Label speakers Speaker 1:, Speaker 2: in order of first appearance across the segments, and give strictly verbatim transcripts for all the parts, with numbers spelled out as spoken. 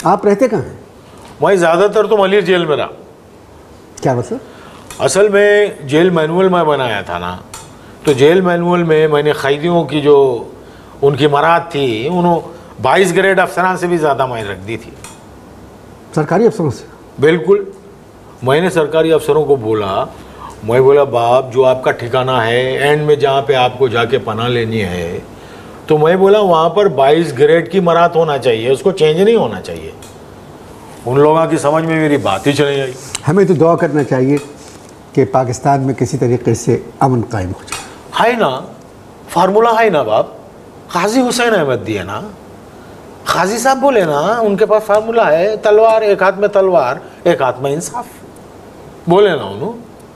Speaker 1: आप रहते कहाँ हैं?
Speaker 2: मैं ज़्यादातर तो मलिर जेल में रहा।
Speaker 1: क्या मतलब?
Speaker 2: असल में जेल मैनुअल में बनाया था ना, तो जेल मैनुअल में मैंने कैदियों की जो उनकी मराद थी, उन्होंने बाईस ग्रेड अफसरान से भी ज़्यादा मैं रख दी थी।
Speaker 1: सरकारी अफसरों से?
Speaker 2: बिल्कुल। मैंने सरकारी अफसरों को बोला, मैं बोला बाप जो आपका ठिकाना है एंड में जहाँ पे आपको जाके पनाह लेनी है, तो मैं बोला वहाँ पर बाईस ग्रेड की मराद होना चाहिए, उसको चेंज नहीं होना चाहिए। उन लोगों की समझ में मेरी बात ही चली आई।
Speaker 1: हमें तो दुआ करना चाहिए कि पाकिस्तान में किसी तरीके से अमन कायम हो जाए।
Speaker 2: है ना, फार्मूला है ना बाप, काजी हुसैन अहमद दिए ना, काजी साहब बोले ना, उनके पास फार्मूला है, तलवार एक हाथ में तलवार एक हाथ में इंसाफ, बोले ना उन्होंने।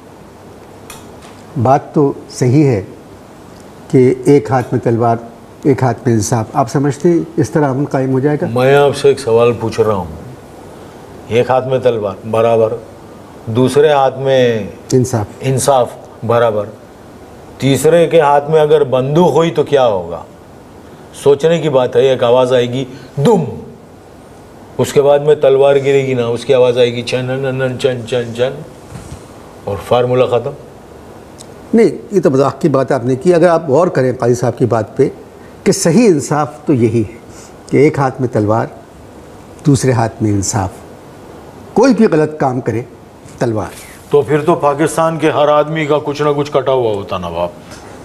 Speaker 1: बात तो सही है कि एक हाथ में तलवार एक हाथ में इंसाफ। आप समझते हैं इस तरह अमन कायम हो जाएगा?
Speaker 2: मैं आपसे एक सवाल पूछ रहा हूँ, एक हाथ में तलवार बराबर, दूसरे हाथ में
Speaker 1: इंसाफ
Speaker 2: इंसाफ बराबर, तीसरे के हाथ में अगर बंदूक हुई तो क्या होगा? सोचने की बात है। एक आवाज़ आएगी दुम, उसके बाद में तलवार गिरेगी ना, उसकी आवाज़ आएगी चन नन चन चन चन, और फार्मूला ख़त्म।
Speaker 1: नहीं, ये तो मजाक की बात आपने की। अगर आप गौर करें काजी साहब की बात पे कि सही इंसाफ तो यही है कि एक हाथ में तलवार दूसरे हाथ में इंसाफ। कोई भी गलत काम करे तलवार।
Speaker 2: तो फिर तो पाकिस्तान के हर आदमी का कुछ ना कुछ कटा हुआ होता ना बाप।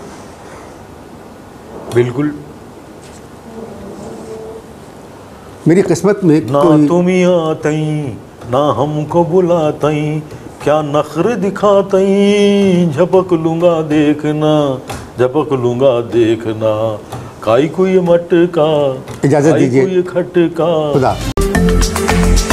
Speaker 2: बिल्कुल।
Speaker 1: मेरी किस्मत में
Speaker 2: ना
Speaker 1: कोई...
Speaker 2: तुम आतई ना हमको बुलातई, क्या नखरे दिखातई, झपक लूंगा देखना झपक लूंगा देखना, काई कोई मटका
Speaker 1: इजाज़त दीजिए।
Speaker 2: कोई खटका।
Speaker 1: खुदा।